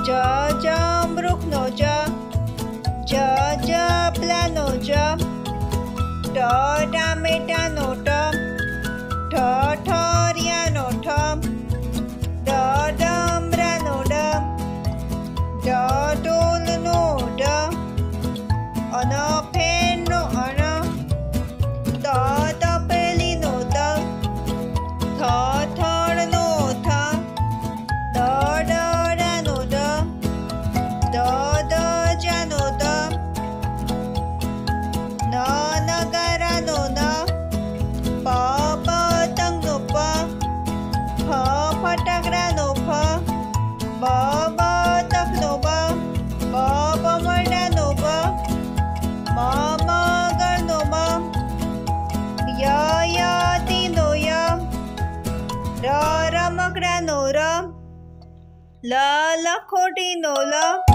જ જમરૂખનો જ જપલાનો જ ટામેટાનો ઠ ઠરિયાનો ઠ ડમરાનો ઢોલનો ઢ ફેનનો અણ તપેલીનો ત થડનો થ દડાનો દ જાનો દ નગારાનો ન પતંગનો પ ફટાકડાનો ફ બતકનો બ બમરડાનો બ મગરનો મ યતીનો ય રમકડાનો ર લખોટીનો લ